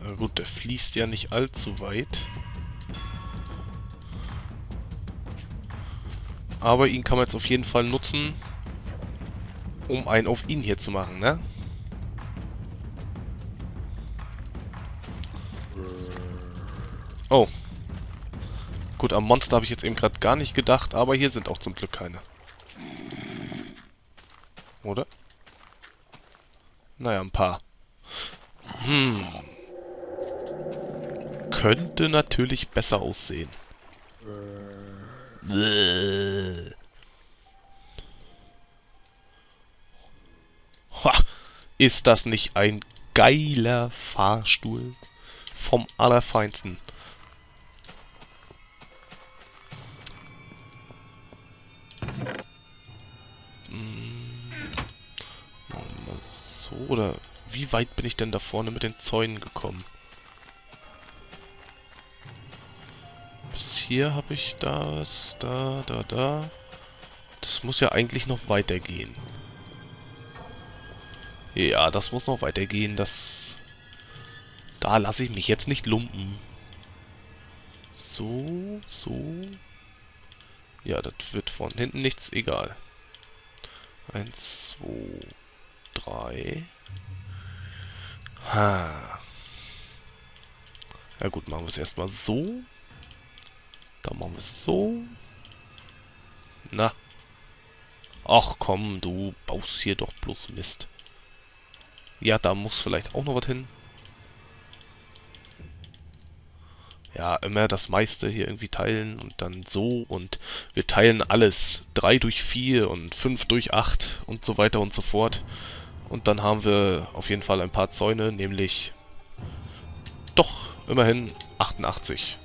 Na gut, der fließt ja nicht allzu weit. Aber ihn kann man jetzt auf jeden Fall nutzen, um einen auf ihn hier zu machen, ne? Oh. Gut, am Monster habe ich jetzt eben gerade gar nicht gedacht, aber hier sind auch zum Glück keine. Oder? Naja, ein paar. Könnte natürlich besser aussehen. Ha! Ist das nicht ein geiler Fahrstuhl? Vom Allerfeinsten. Machen wir mal so, oder wie weit bin ich denn da vorne mit den Zäunen gekommen? Bis hier habe ich das, da. Das muss ja eigentlich noch weitergehen. Ja, das muss noch weitergehen, das... Da lasse ich mich jetzt nicht lumpen. So, so. Ja, das wird von hinten nichts, egal. 1, 2, 3. Ha. Ja gut, machen wir es erstmal so. Dann machen wir es so. Na. Ach komm, du baust hier doch bloß Mist. Ja, da muss vielleicht auch noch was hin. Ja, immer das meiste hier irgendwie teilen und dann so und wir teilen alles 3 durch 4 und 5 durch 8 und so weiter und so fort. Und dann haben wir auf jeden Fall ein paar Zäune, nämlich doch immerhin 88.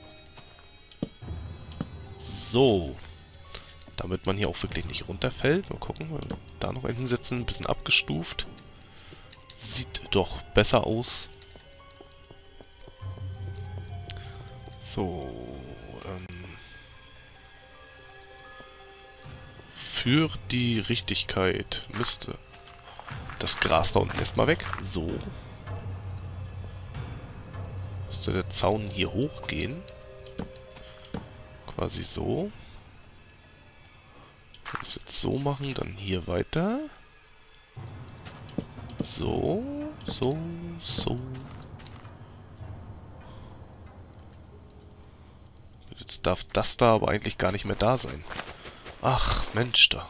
So, damit man hier auch wirklich nicht runterfällt. Mal gucken, da noch hinten sitzen, ein bisschen abgestuft. Sieht doch besser aus. So, für die Richtigkeit müsste das Gras da unten erstmal weg. So. Müsste der Zaun hier hochgehen. Quasi so. Wenn wir es jetzt so machen, dann hier weiter. So, so, so. Jetzt darf das da aber eigentlich gar nicht mehr da sein. Ach, Mensch da.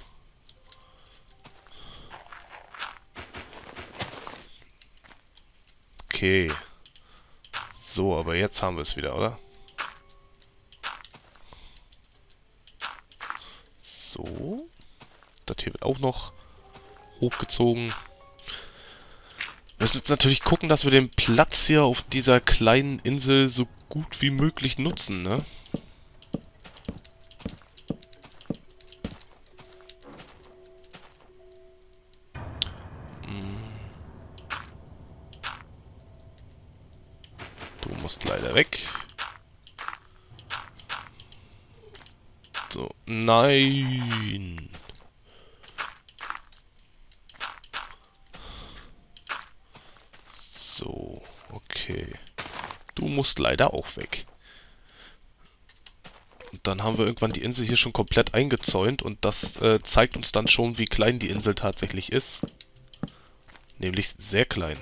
Okay. So, aber jetzt haben wir es wieder, oder? So. Das hier wird auch noch hochgezogen. Wir müssen jetzt natürlich gucken, dass wir den Platz hier auf dieser kleinen Insel so gut wie möglich nutzen, ne? Du musst leider weg. So, nein. So, okay. Du musst leider auch weg. Und dann haben wir irgendwann die Insel hier schon komplett eingezäunt und das zeigt uns dann schon, wie klein die Insel tatsächlich ist. Nämlich sehr klein.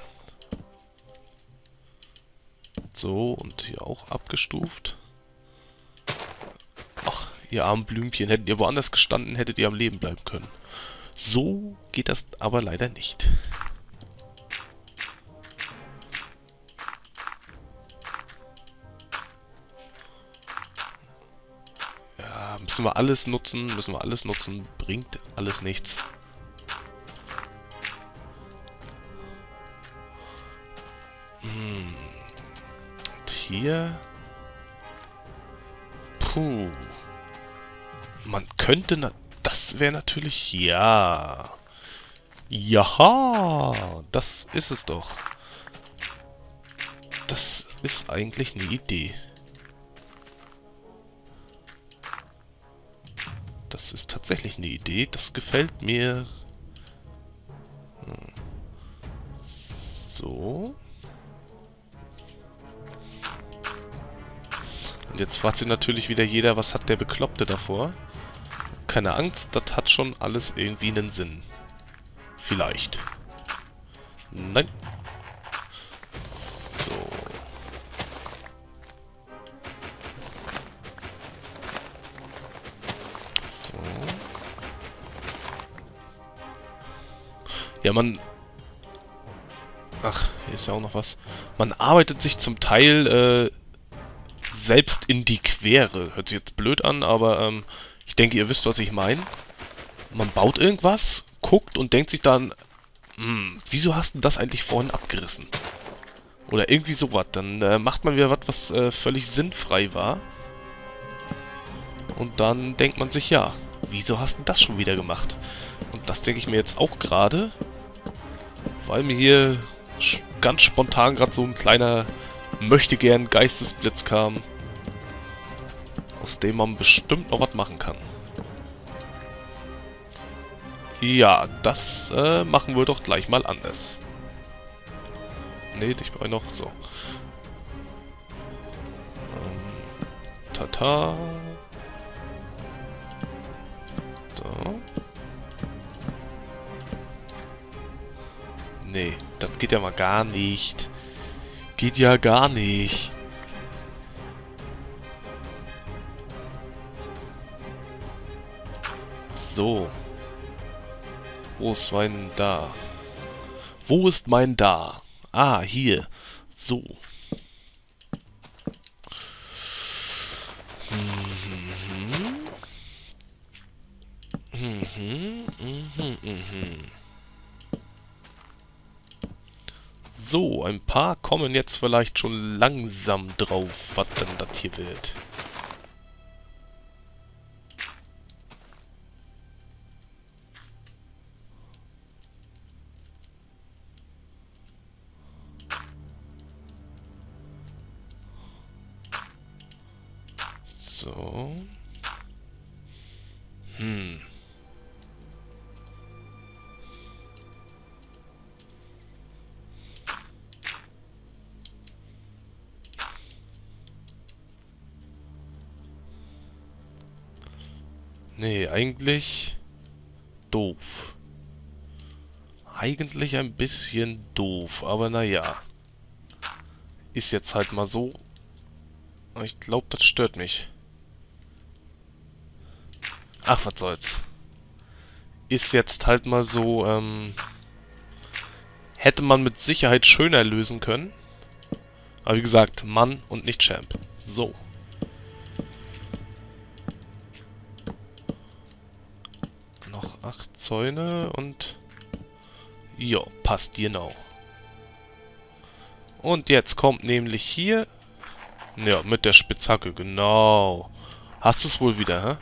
So, und hier auch abgestuft. Ach, ihr armen Blümchen, hättet ihr woanders gestanden, hättet ihr am Leben bleiben können. So geht das aber leider nicht. Ja, müssen wir alles nutzen, bringt alles nichts. Und hier... Puh. Man könnte... Das wäre natürlich... Ja. Jaha. Das ist es doch. Das ist eigentlich eine Idee. Das ist tatsächlich eine Idee. Das gefällt mir. So. Und jetzt fragt sich natürlich wieder jeder, was hat der Bekloppte davor? Keine Angst, das hat schon alles irgendwie einen Sinn. Vielleicht. Nein. So. So. Ja, ach, hier ist ja auch noch was. Man arbeitet sich zum Teil, selbst in die Quere. Hört sich jetzt blöd an, aber, ich denke, ihr wisst, was ich meine. Man baut irgendwas, guckt und denkt sich dann, wieso hast du das eigentlich vorhin abgerissen? Oder irgendwie sowas. Dann macht man wieder was völlig sinnfrei war. Und dann denkt man sich, ja, wieso hast du das schon wieder gemacht? Und das denke ich mir jetzt auch gerade, weil mir hier ganz spontan gerade so ein kleiner möchtegern Geistesblitz kam, aus dem man bestimmt noch was machen kann. Ja, das machen wir doch gleich mal anders. Ne, ich brauche noch so. Tata. So. Nee, das geht ja mal gar nicht. Geht ja gar nicht. So. Wo ist mein da? Wo ist mein da? Ah, hier. So. So, ein paar kommen jetzt vielleicht schon langsam drauf, was denn das hier wird. So. Nee, eigentlich doof. Eigentlich ein bisschen doof, aber naja. Ist jetzt halt mal so. Ich glaube, das stört mich. Ach, was soll's. Ist jetzt halt mal so, hätte man mit Sicherheit schöner lösen können. Aber wie gesagt, Mann und nicht Champ. So. Noch 8 Zäune und... Jo, passt genau. Und jetzt kommt nämlich hier... Ja, mit der Spitzhacke, genau. Hast du es wohl wieder, hä?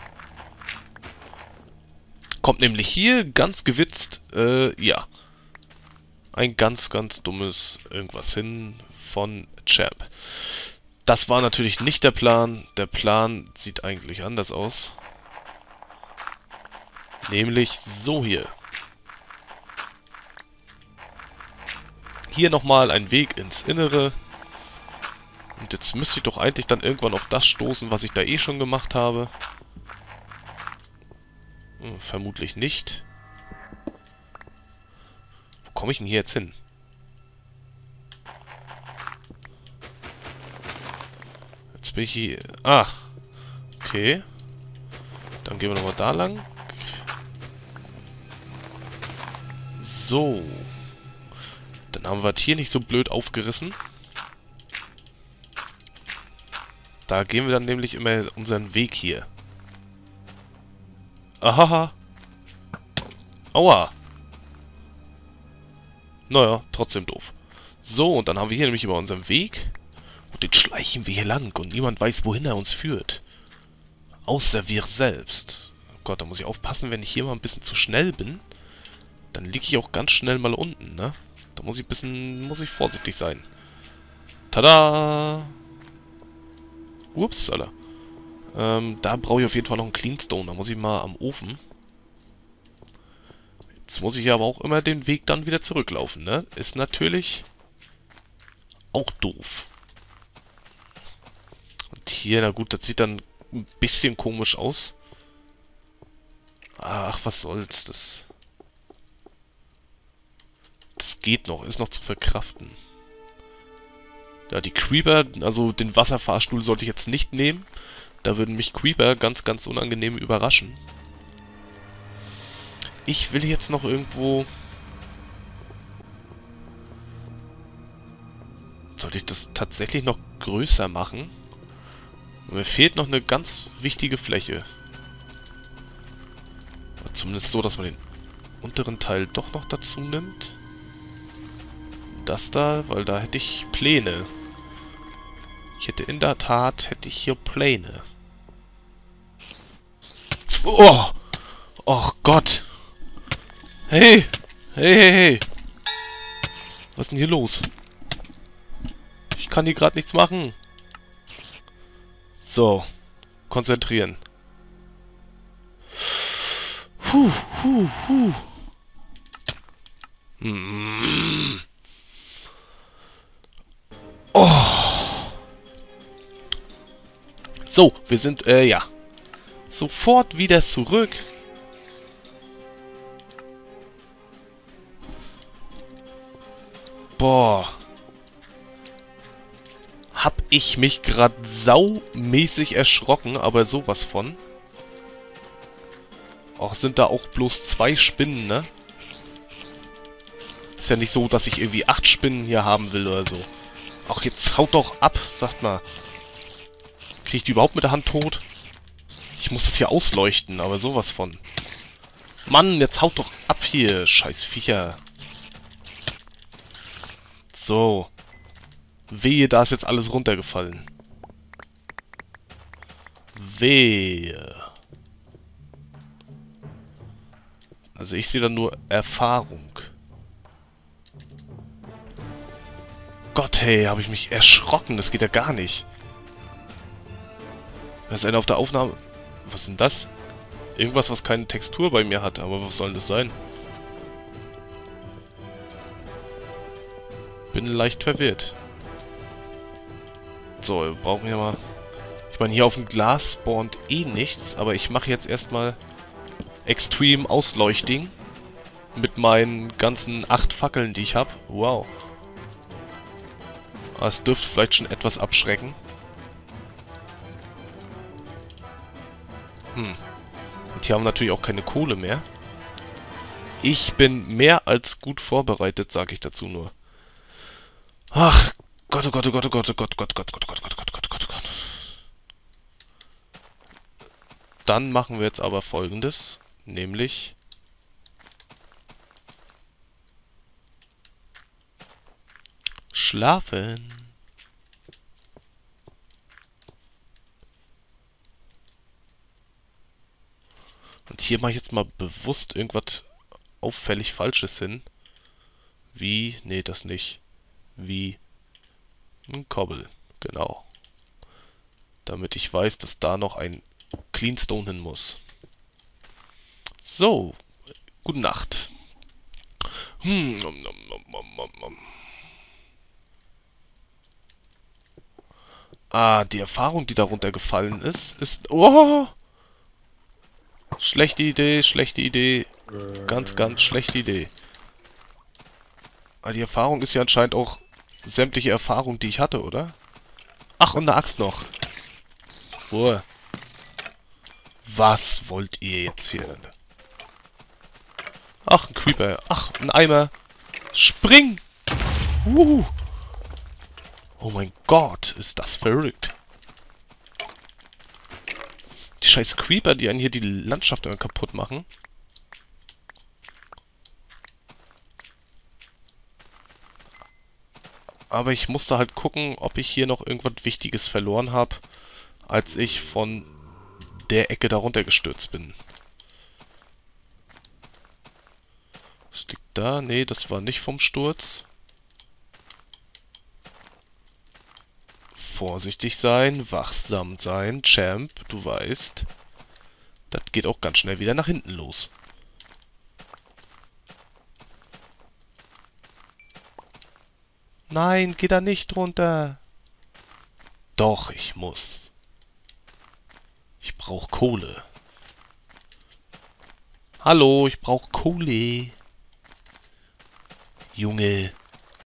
Kommt nämlich hier ganz gewitzt, ja. Ein ganz, ganz dummes irgendwas hin von Champ. Das war natürlich nicht der Plan. Der Plan sieht eigentlich anders aus. Nämlich so hier. Hier nochmal ein Weg ins Innere. Und jetzt müsste ich doch eigentlich dann irgendwann auf das stoßen, was ich da eh schon gemacht habe. Vermutlich nicht. Wo komme ich denn hier jetzt hin? Jetzt bin ich hier... Ach. Okay. Dann gehen wir nochmal da lang. So. Dann haben wir es hier nicht so blöd aufgerissen. Da gehen wir dann nämlich immer unseren Weg hier. Ahaha. Aua. Naja, trotzdem doof. So, und dann haben wir hier nämlich über unseren Weg. Und den schleichen wir hier lang. Und niemand weiß, wohin er uns führt. Außer wir selbst. Oh Gott, da muss ich aufpassen, wenn ich hier mal ein bisschen zu schnell bin. Dann liege ich auch ganz schnell mal unten, ne? Da muss ich vorsichtig sein. Tada! Ups, Alter. Da brauche ich auf jeden Fall noch einen Cleanstone. Da muss ich mal am Ofen. Jetzt muss ich aber auch immer den Weg dann wieder zurücklaufen, ne? Ist natürlich auch doof. Und hier, na gut, das sieht dann ein bisschen komisch aus. Ach, was soll's, das geht noch, ist noch zu verkraften. Ja, die Creeper, also den Wasserfahrstuhl sollte ich jetzt nicht nehmen. Da würden mich Creeper ganz, ganz unangenehm überraschen. Ich will jetzt noch irgendwo... Sollte ich das tatsächlich noch größer machen? Mir fehlt noch eine ganz wichtige Fläche. Zumindest so, dass man den unteren Teil doch noch dazu nimmt. Das da, weil da hätte ich Pläne. Ich hätte in der Tat, hätte ich hier Pläne. Oh! Oh Gott! Hey! Hey, hey, hey! Was ist denn hier los? Ich kann hier gerade nichts machen. So. Konzentrieren. Oh. So, wir sind, ja. Sofort wieder zurück. Boah. Hab ich mich gerade saumäßig erschrocken, aber sowas von. Auch sind da auch bloß 2 Spinnen, ne? Ist ja nicht so, dass ich irgendwie 8 Spinnen hier haben will oder so. Ach, jetzt haut doch ab, sagt mal. Krieg ich die überhaupt mit der Hand tot? Ich muss das hier ausleuchten, aber sowas von. Mann, jetzt haut doch ab hier, scheiß Viecher. So. Wehe, da ist jetzt alles runtergefallen. Wehe. Also ich sehe da nur Erfahrung. Gott, hey, habe ich mich erschrocken. Das geht ja gar nicht. Da ist einer auf der Aufnahme... Was ist denn das? Irgendwas, was keine Textur bei mir hat. Aber was soll das sein? Bin leicht verwirrt. So, wir brauchen hier mal... Ich meine, hier auf dem Glas spawnt eh nichts. Aber ich mache jetzt erstmal Extreme Ausleuchting. Mit meinen ganzen 8 Fackeln, die ich habe. Wow. Das dürfte vielleicht schon etwas abschrecken. Und hier haben wir natürlich auch keine Kohle mehr. Ich bin mehr als gut vorbereitet, sage ich dazu nur. Ach, Gott, oh Gott, oh Gott, oh Gott, oh Gott, Gott, Gott, Gott, Gott, Gott, Gott, Gott, Gott, Gott. Dann machen wir jetzt aber Folgendes, nämlich... Schlafen. Und hier mache ich jetzt mal bewusst irgendwas auffällig Falsches hin. Wie? Nee, das nicht. Wie ein Kobbel. Genau. Damit ich weiß, dass da noch ein Cleanstone hin muss. So. Gute Nacht. Ah, die Erfahrung, die darunter gefallen ist... Oh! Schlechte Idee, schlechte Idee. Ganz, ganz schlechte Idee. Aber die Erfahrung ist ja anscheinend auch sämtliche Erfahrung, die ich hatte, oder? Ach, und eine Axt noch. Ruhe. Was wollt ihr jetzt hier? Ach, ein Creeper. Ach, ein Eimer. Spring! Oh mein Gott, ist das verrückt. Die scheiß Creeper, die einen hier die Landschaft immer kaputt machen. Aber ich musste halt gucken, ob ich hier noch irgendwas Wichtiges verloren habe, als ich von der Ecke da runtergestürzt bin. Was liegt da? Nee, das war nicht vom Sturz. Vorsichtig sein, wachsam sein, Champ, du weißt. Das geht auch ganz schnell wieder nach hinten los. Nein, geh da nicht runter. Doch, ich muss. Ich brauche Kohle. Hallo, ich brauche Kohle. Junge.